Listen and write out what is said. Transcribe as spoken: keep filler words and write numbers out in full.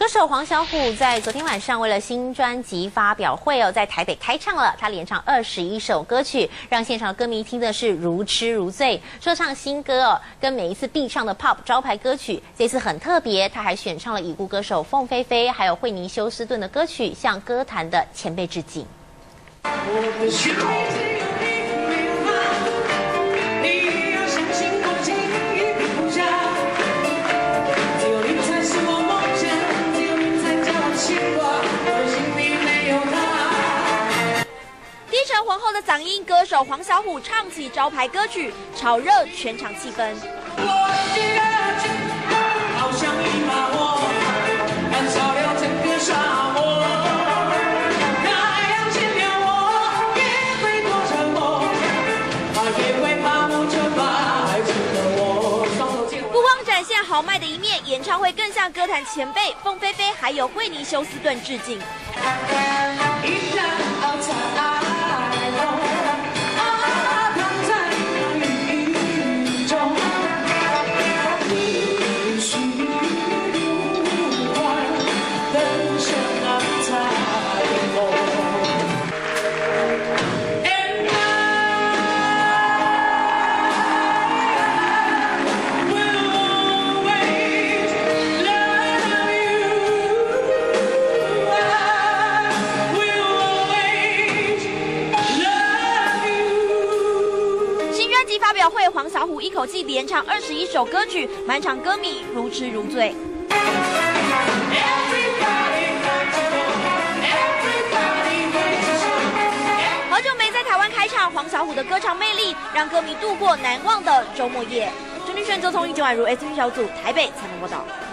歌手黄小琥在昨天晚上为了新专辑发表会哦，在台北开唱了。他连唱二十一首歌曲，让现场的歌迷听的是如痴如醉。说唱新歌哦，跟每一次必唱的 pop 招牌歌曲，这次很特别，他还选唱了已故歌手凤飞飞还有惠妮休斯顿的歌曲，向歌坛的前辈致敬。 低沉浑厚的嗓音，歌手黄小琥唱起招牌歌曲，炒热全场气氛。我的热情好像一把火，燃烧了整个沙漠。太阳熄灭我，也会躲着我，它也会麻木着白痴的我。不光展现豪迈的一面，演唱会更向歌坛前辈凤飞飞还有惠妮休斯顿致敬。一站到彩。发表会，黄小琥一口气连唱二十一首歌曲，满场歌迷如痴如醉。好久没在台湾开唱，黄小琥的歌唱魅力让歌迷度过难忘的周末夜。陈立璇、周聪、易景宛如 S T V 小组台北采访报道。